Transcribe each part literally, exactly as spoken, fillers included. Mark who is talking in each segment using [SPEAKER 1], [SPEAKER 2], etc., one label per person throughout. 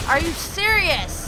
[SPEAKER 1] Are you serious?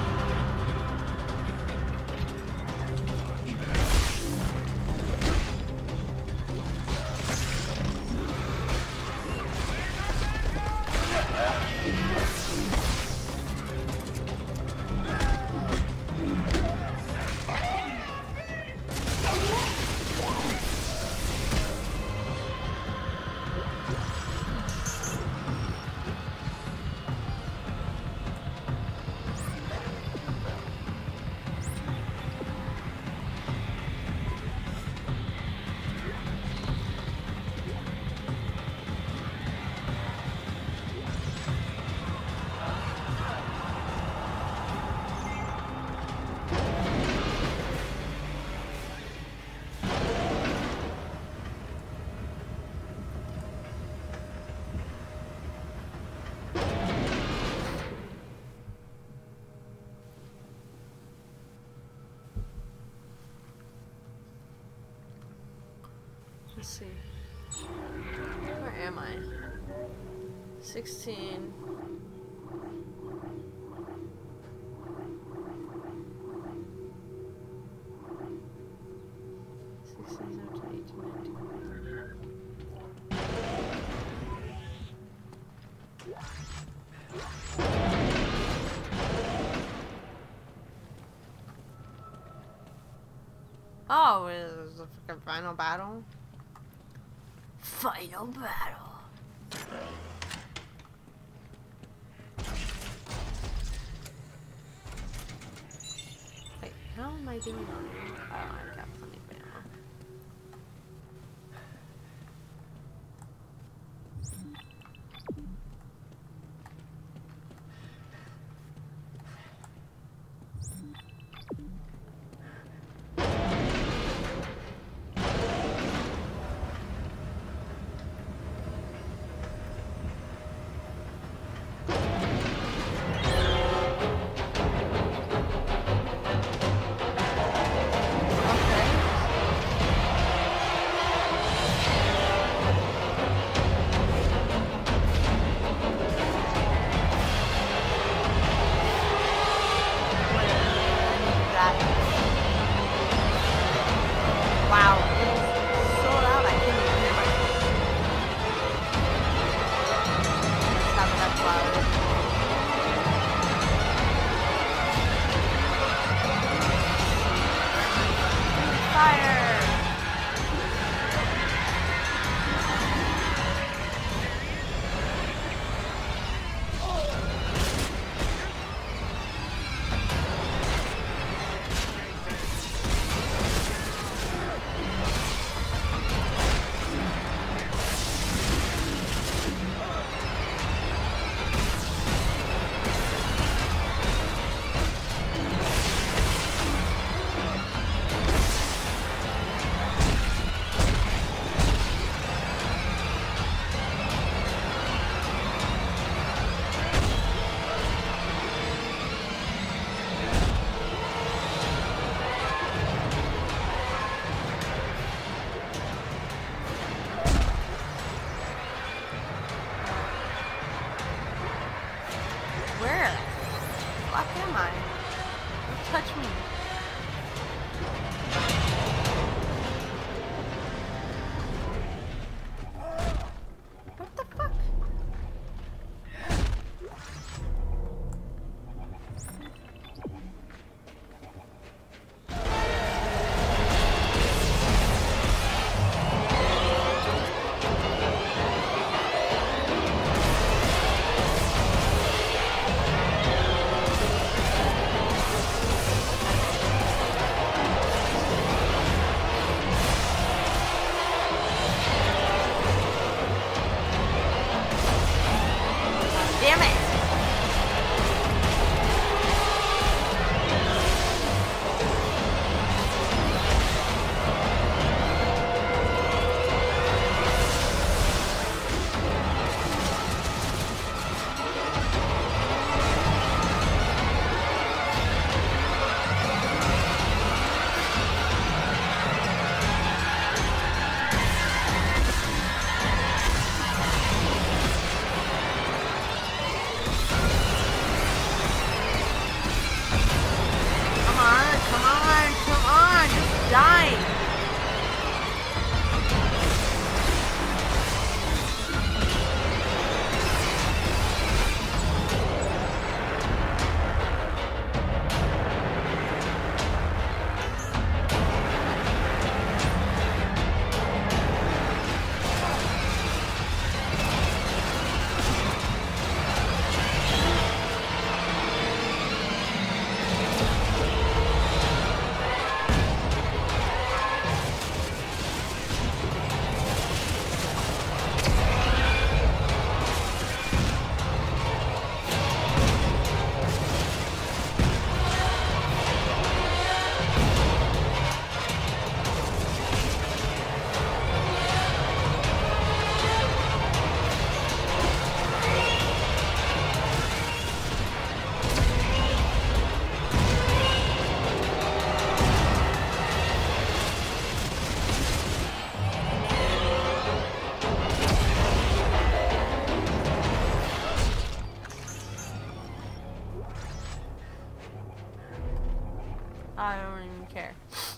[SPEAKER 1] Let's see. Where am I? sixteen. sixteen, seventeen, eighteen, nineteen. Oh, it was the freaking final battle? Final battle. Wait, how am I doing on it? Oh, I got plenty of ammo. Wow, it's so loud I can't even hear myself. Let's have that loud. Fire! don't even care.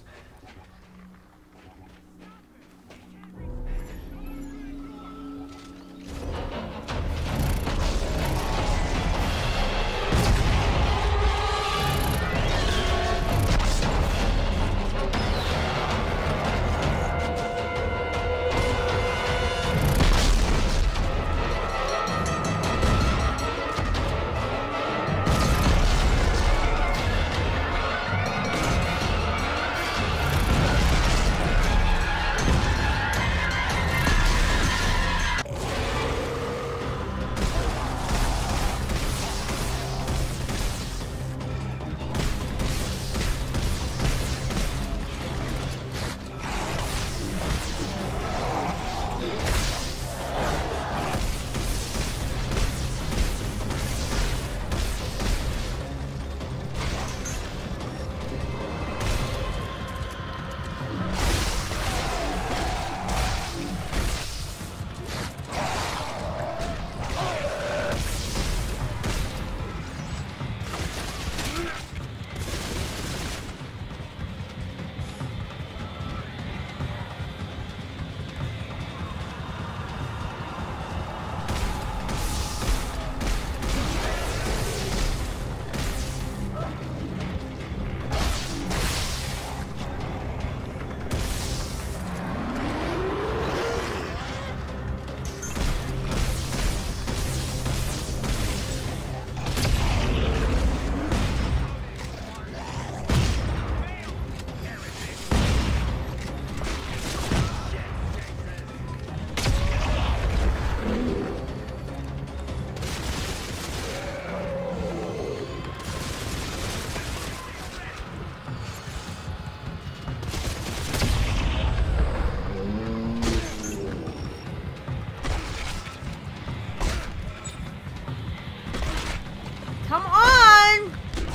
[SPEAKER 1] Come on!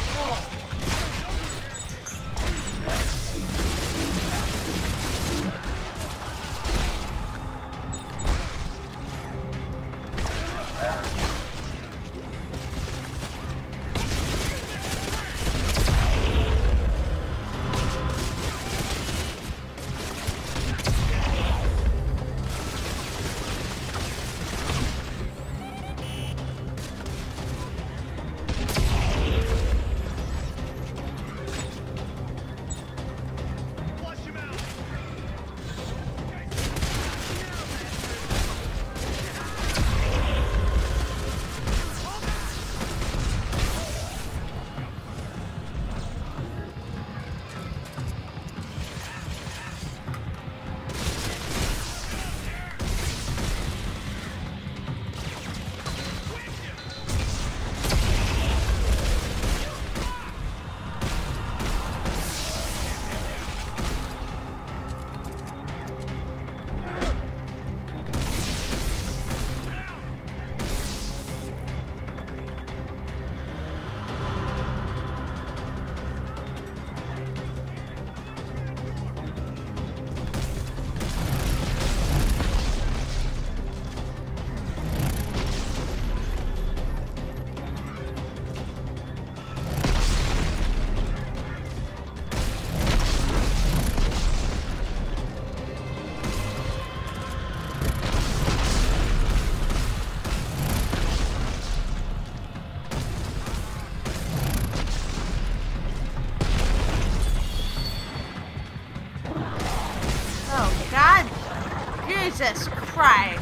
[SPEAKER 1] Jesus Christ.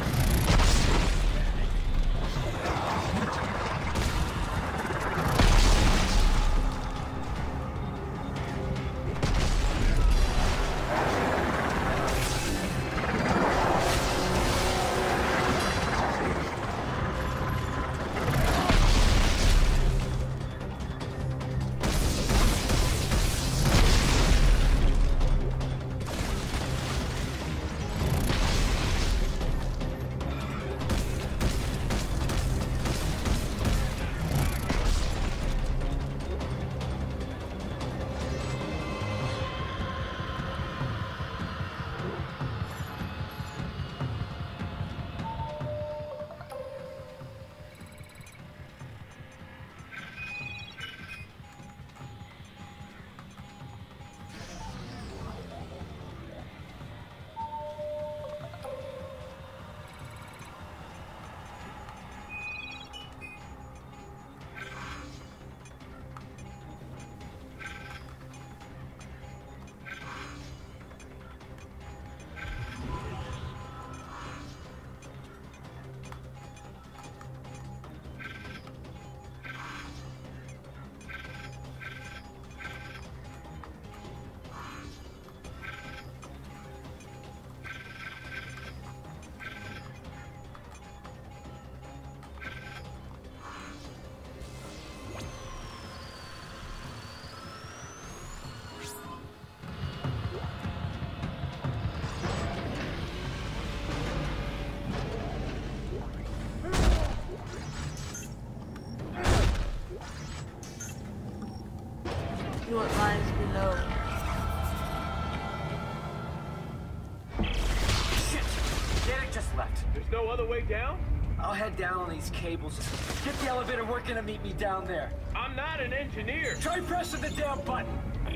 [SPEAKER 2] There's no other way down?
[SPEAKER 3] I'll head down on these cables. Get the elevator working and meet me down there.
[SPEAKER 2] I'm not an engineer.
[SPEAKER 3] Try pressing the damn button.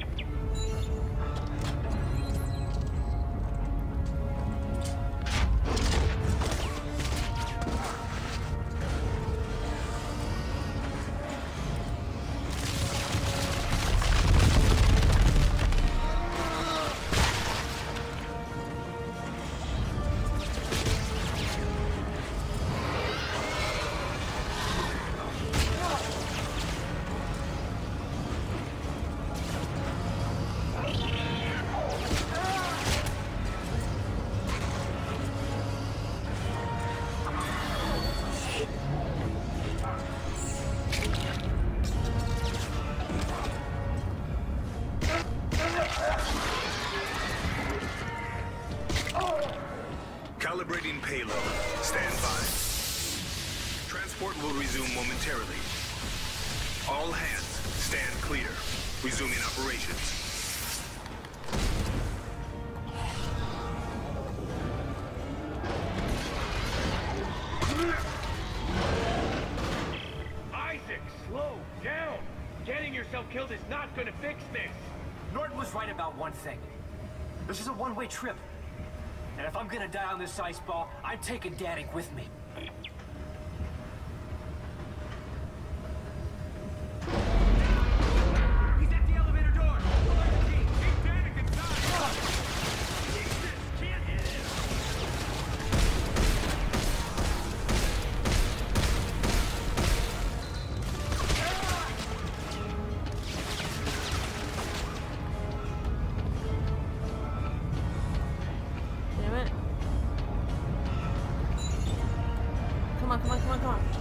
[SPEAKER 4] Calibrating payload. Stand by. Transport will resume momentarily. All hands, stand clear. Resuming operations.
[SPEAKER 2] Isaac, slow down. Getting yourself killed is not gonna fix this.
[SPEAKER 3] Norton was right about one thing. This is a one-way trip. And if I'm gonna die on this ice ball, I'm taking Danik with me. He's at the elevator door! Emergency! Keep Danik inside! Jesus! Can't hit him!
[SPEAKER 1] Damn it. Come on, come on, come on, come on.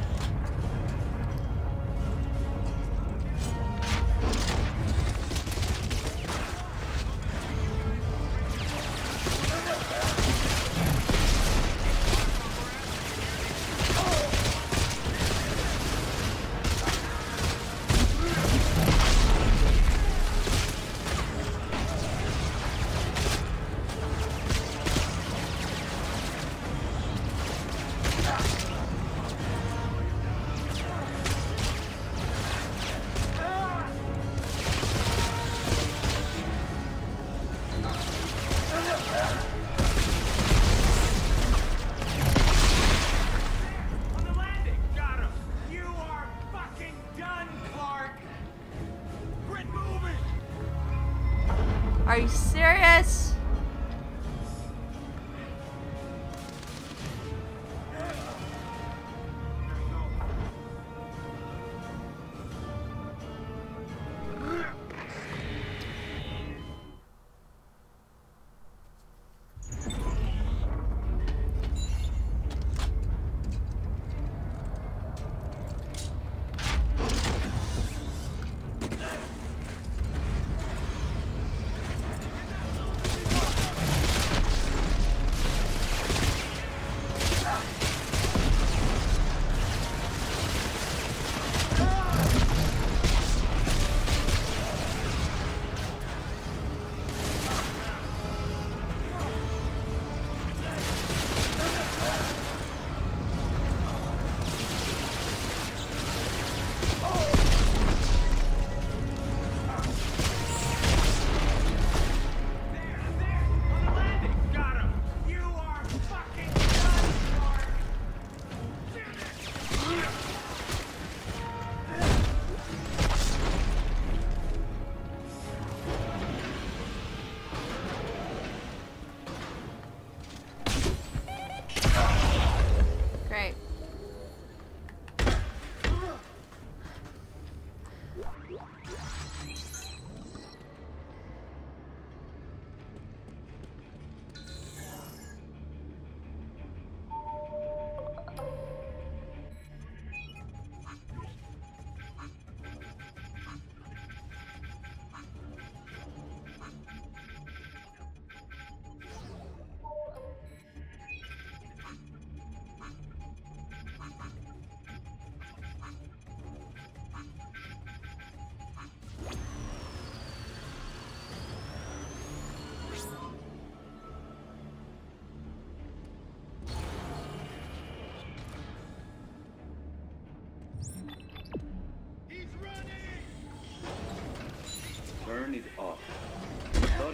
[SPEAKER 3] On the landing! Got him! You are fucking done, Clark! Quit moving!
[SPEAKER 1] Are you serious?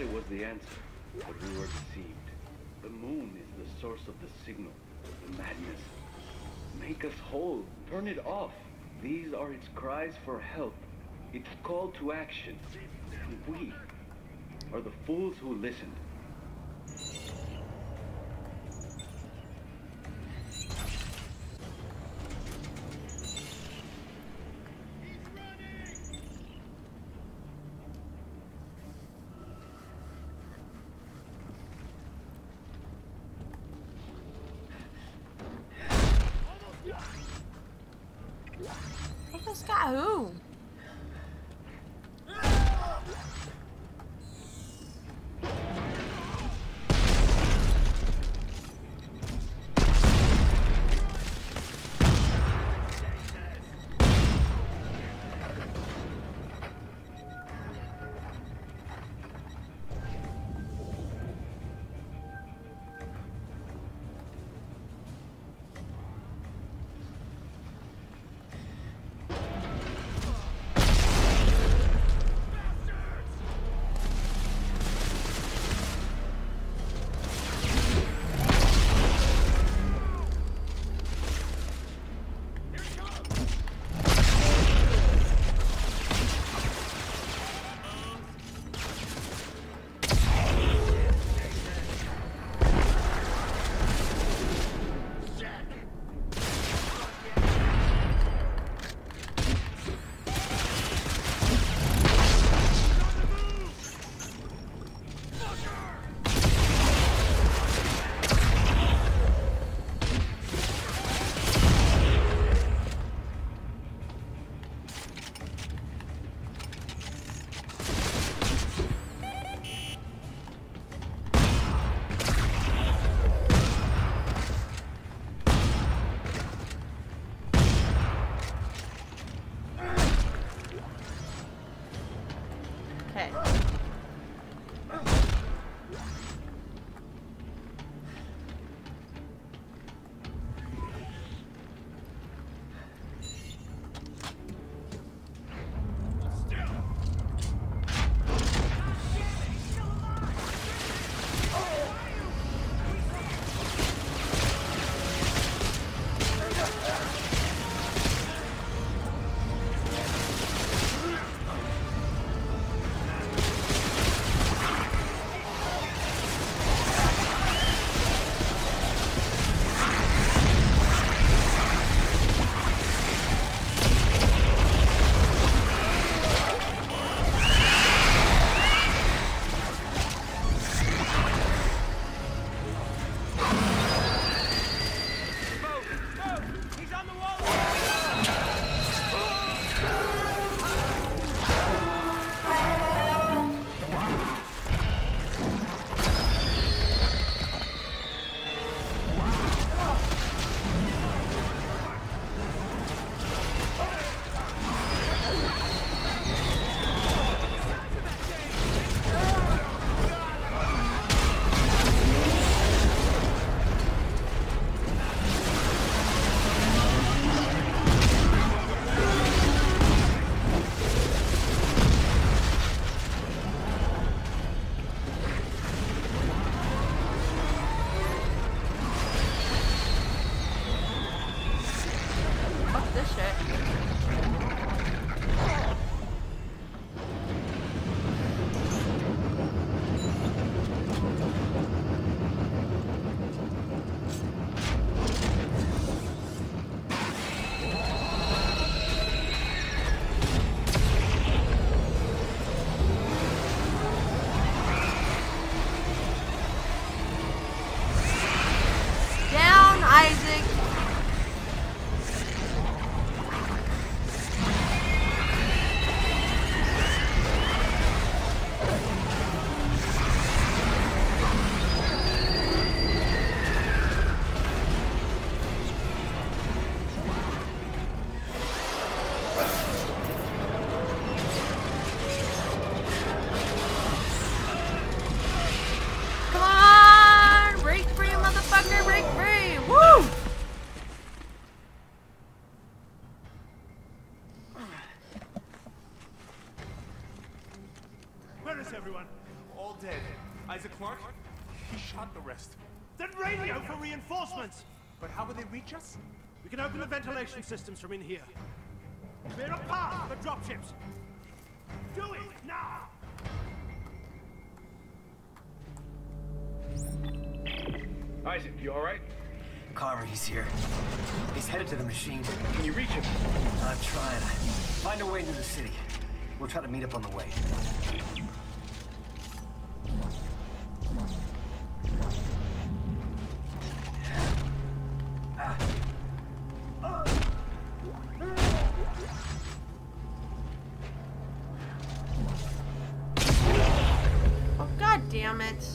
[SPEAKER 5] it was the answer, but we were deceived. The moon is the source of the signal, the madness. Make us whole. Turn it off. These are its cries for help. Its call to action. And we are the fools who listened.
[SPEAKER 1] Take this guy who?
[SPEAKER 6] Isaac Clarke? He shot the rest.
[SPEAKER 7] Then radio for reinforcements!
[SPEAKER 6] But how will they reach us?
[SPEAKER 7] We can open the ventilation systems from in here. Clear a path for the dropships! Do it now!
[SPEAKER 2] Isaac, you alright?
[SPEAKER 3] Carver, he's here. He's headed to the machine.
[SPEAKER 2] Can you reach him?
[SPEAKER 3] I'm trying. Find a way into the city. We'll try to meet up on the way.
[SPEAKER 1] Oh, god damn it.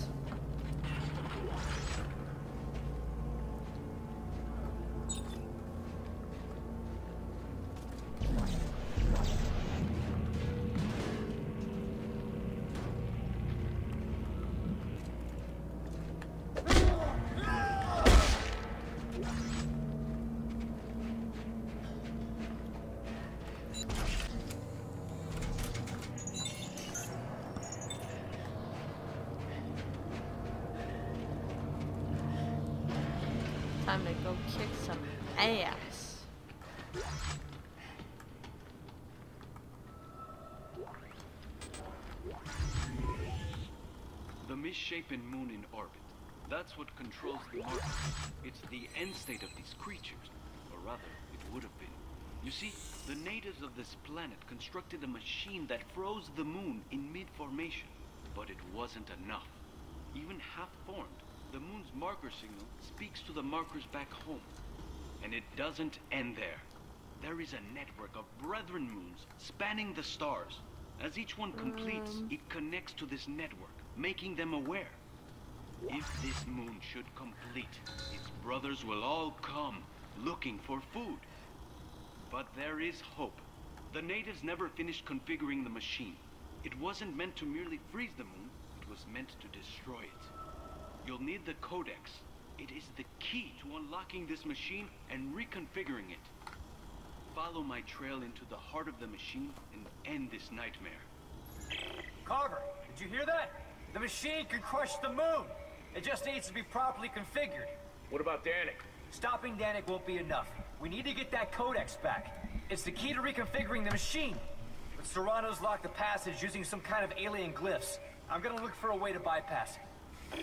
[SPEAKER 1] Time to go kick some ass.
[SPEAKER 5] The misshapen moon in orbit. That's what controls the marker. It's the end state of these creatures. Or rather, it would have been. You see, the natives of this planet constructed a machine that froze the moon in mid-formation. But it wasn't enough. Even half-formed, the moon's marker signal speaks to the markers back home. And it doesn't end there. There is a network of brethren moons spanning the stars. As each one completes,
[SPEAKER 1] Um.
[SPEAKER 5] it connects to this network, making them aware. If this moon should complete, its brothers will all come, looking for food. But there is hope. The natives never finished configuring the machine. It wasn't meant to merely freeze the moon, it was meant to destroy it. You'll need the Codex. It is the key to unlocking this machine and reconfiguring it. Follow my trail into the heart of the machine and end this nightmare.
[SPEAKER 3] Carver, did you hear that? The machine can crush the moon. It just needs to be properly configured.
[SPEAKER 2] What about Danik?
[SPEAKER 3] Stopping Danik won't be enough. We need to get that Codex back. It's the key to reconfiguring the machine. But Serrano's locked the passage using some kind of alien glyphs. I'm gonna look for a way to bypass it.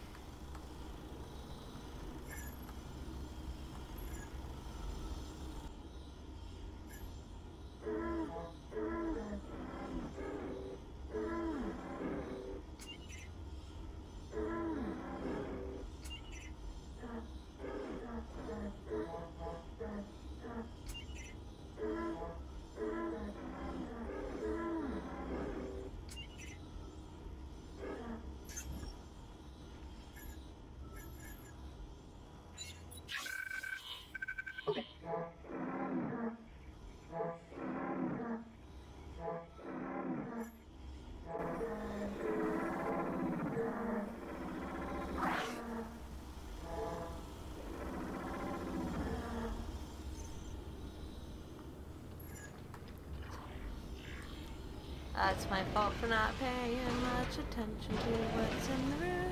[SPEAKER 1] That's my fault for not paying much attention to what's in the room.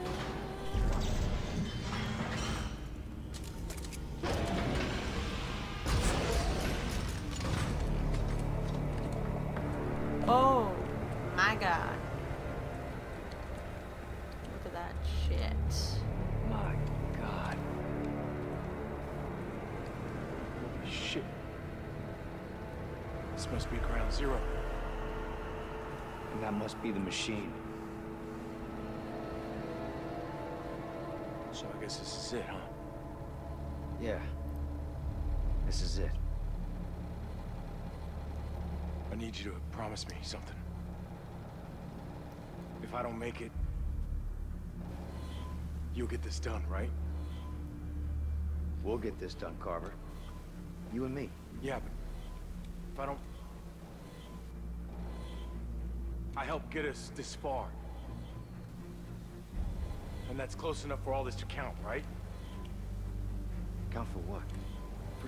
[SPEAKER 1] Oh my god. Look at that shit.
[SPEAKER 2] My God. Holy shit.
[SPEAKER 6] This must be ground zero.
[SPEAKER 8] And that must be the machine.
[SPEAKER 6] So I guess this is it, huh?
[SPEAKER 8] Yeah. This is it.
[SPEAKER 6] I need you to promise me something. If I don't make it, you'll get this done, right?
[SPEAKER 8] We'll get this done, Carver. You and me.
[SPEAKER 6] Yeah, but if I don't... I helped get us this far. And that's close enough for all this to count, right?
[SPEAKER 8] Count for what?
[SPEAKER 6] For...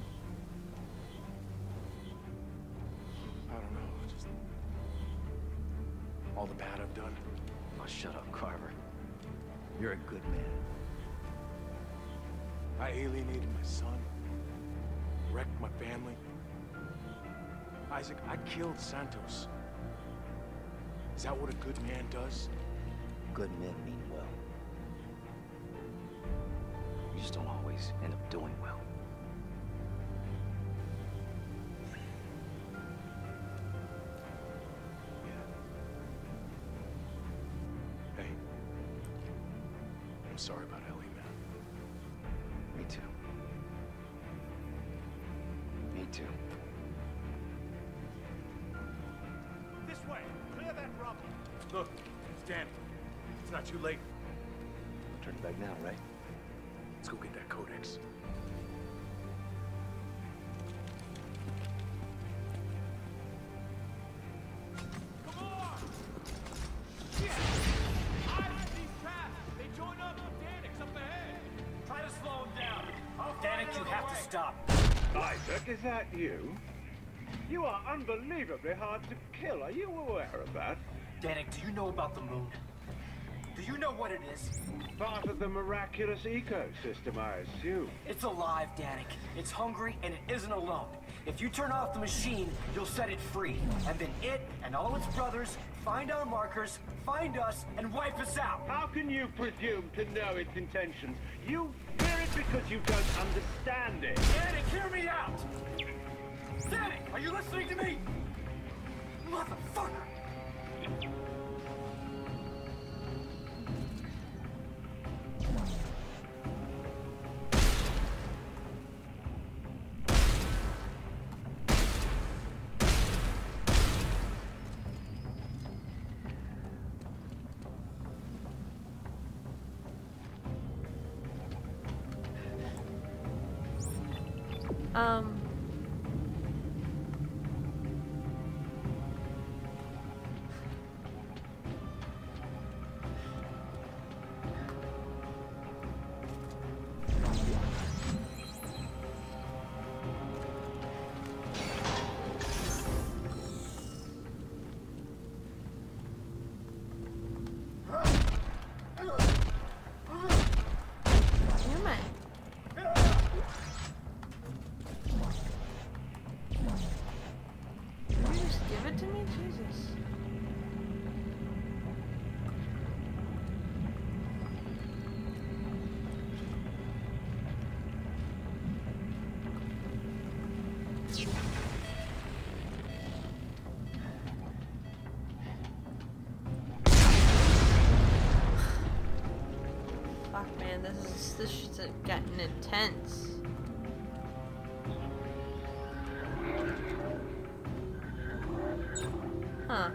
[SPEAKER 6] I don't know, just... all the bad I've done.
[SPEAKER 8] Oh, shut up, Carver. You're a good man.
[SPEAKER 6] I alienated my son, wrecked my family. Isaac, I killed Santos. Is that what a good man does?
[SPEAKER 8] Good men mean well. You just don't always end up doing well.
[SPEAKER 6] Hey, I'm sorry about Ellie, man.
[SPEAKER 8] Me too. Me too.
[SPEAKER 7] This way! Clear that rubble!
[SPEAKER 6] Look, Stan, it's not too late.
[SPEAKER 8] Turn back now, right?
[SPEAKER 6] Let's go get that codex.
[SPEAKER 2] Come on! Shit! Eyes these traps! They join up with Danik up ahead!
[SPEAKER 3] Try to slow him down. Danik, you have to stop.
[SPEAKER 5] Isaac, is that you? You are unbelievably hard to kill. Are you aware of that?
[SPEAKER 3] Danik, do you know about the moon? Do you know what it is?
[SPEAKER 5] Part of the miraculous ecosystem, I assume.
[SPEAKER 3] It's alive, Danik. It's hungry, and it isn't alone. If you turn off the machine, you'll set it free. And then it and all its brothers find our markers, find us, and wipe us out.
[SPEAKER 5] How can you presume to know its intentions? You fear it because you don't understand it.
[SPEAKER 3] Danik, hear me out! Danik, are you listening to me? Motherfucker!
[SPEAKER 1] Um. Damn it. Can you just give it to me? Jesus. Fuck, man, this is this shit's getting intense. Huh.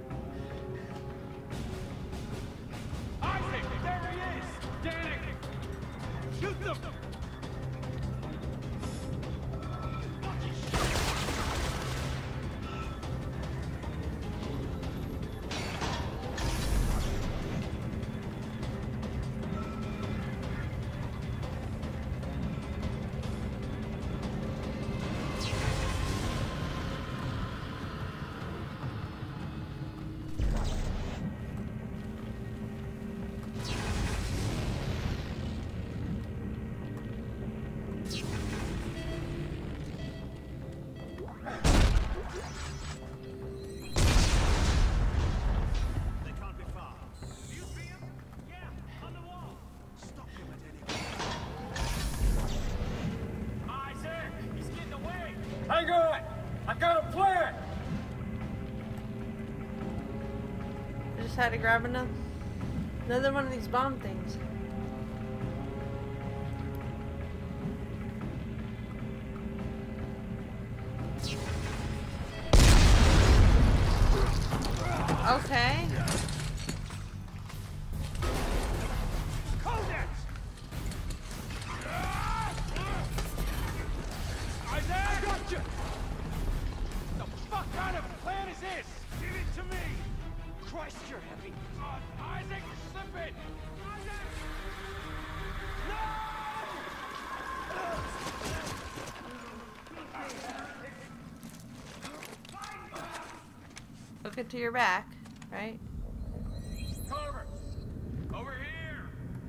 [SPEAKER 2] Isaac! There he is! Danik! Shoot them!
[SPEAKER 7] They can't be far. Do you see him? Yeah, on the wall. Stop him at any cost.
[SPEAKER 2] Isaac! He's getting away!
[SPEAKER 3] Hang on! I've got a plan!
[SPEAKER 1] I just had to grab another another one of these bomb things. Okay.
[SPEAKER 2] Codex! Isaac! I got you! The fuck kind of plan is this? Give it to me! Christ, you're heavy! Uh, Isaac, you're slipping! Isaac!
[SPEAKER 1] Hook it to your back, right?
[SPEAKER 2] Carver! Over here!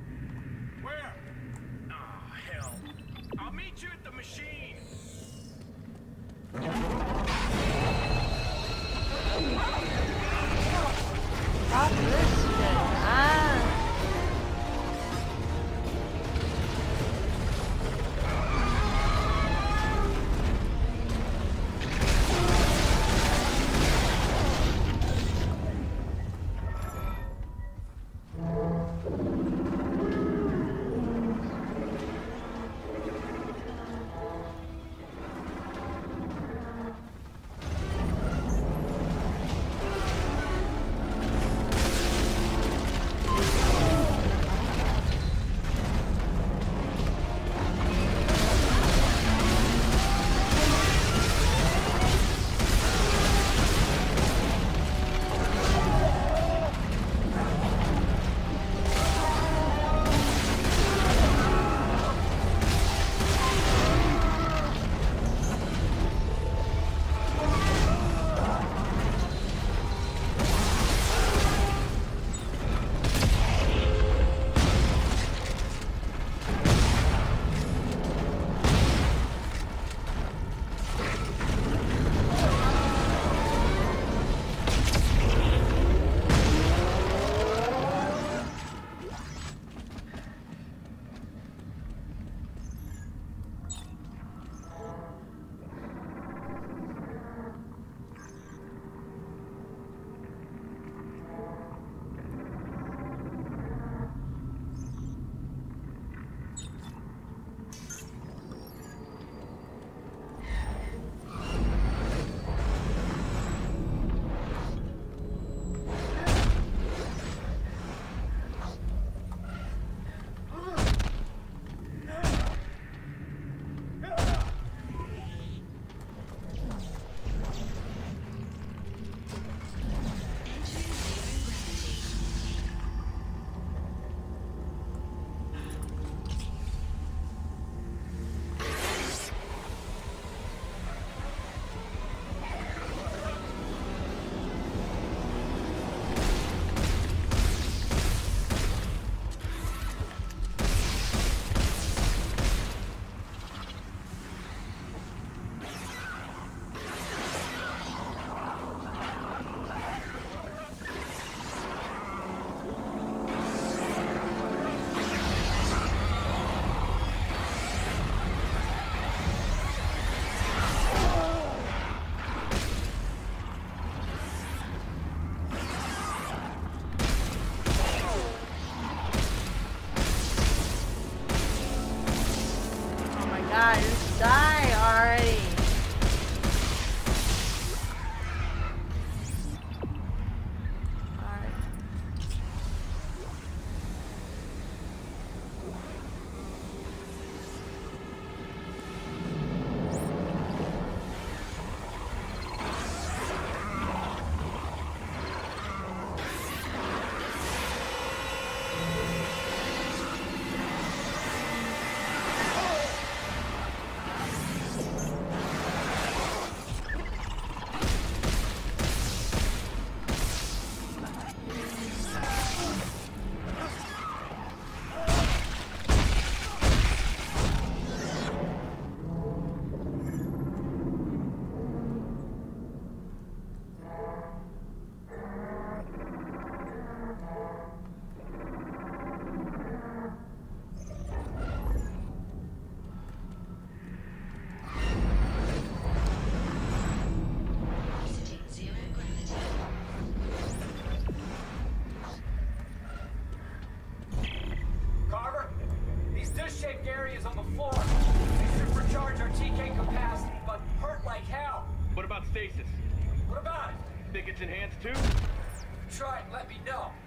[SPEAKER 5] about stasis.
[SPEAKER 3] What about it?
[SPEAKER 5] Think it's enhanced too?
[SPEAKER 3] Try it, let me know.